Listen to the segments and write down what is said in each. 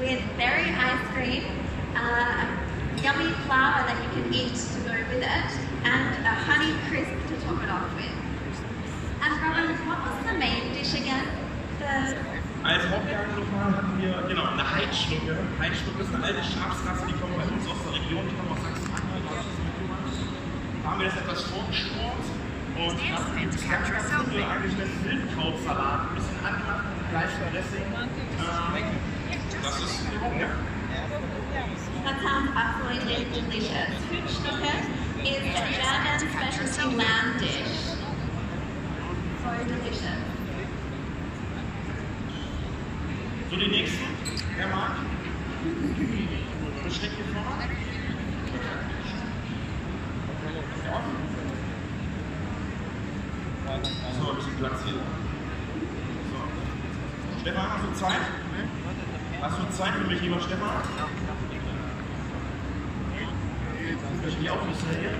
with berry ice cream, yummy flour that you can eat to go with it, and a honey crisp to top it off with. And Robin, what was the main dish again? Als Hauptgang nochmal hatten wir eine Heidschnucke. Heidschnucke ist eine alte Schafsrasse, die kommt bei uns aus der Region, die kommt aus Sachsen-Anhalt. Da haben wir das etwas vorgeschmort und haben eigentlich einen Wildkrautsalat, ein bisschen angemacht mit Fleischdressing. Das ist That sounds absolutely delicious. Hühnschnucke is a German specialty lamb dish. So delicious. So, die nächsten. Wer mag? Besteck hier vorne. So, ein bisschen Platz hier. So. Stefan, hast du Zeit? Hast du Zeit für mich, lieber Stefan? Ich gehe auch nicht hier.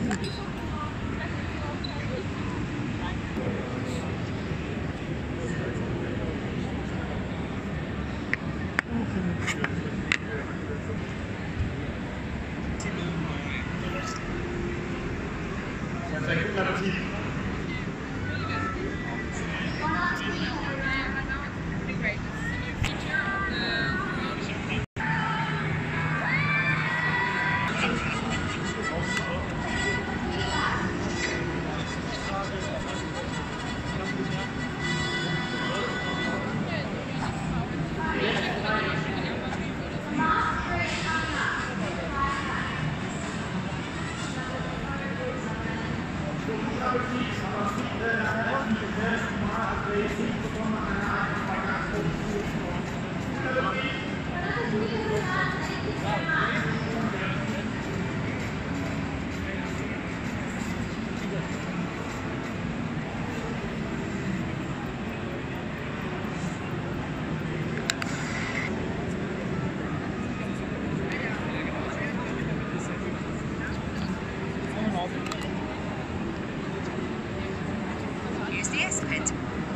Use the S-Pit.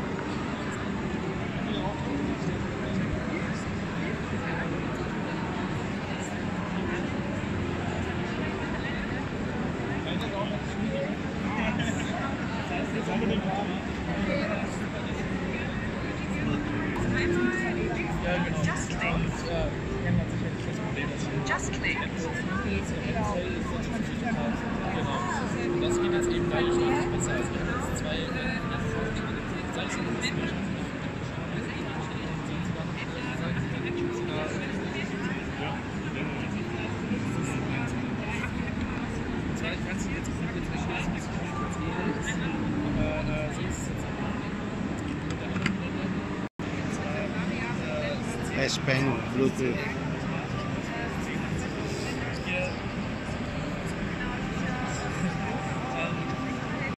Just click. Just click. Genau. Und das geht jetzt eben dadurch deutlich besser. Also wir haben jetzt zwei S-Pen, Bluetooth.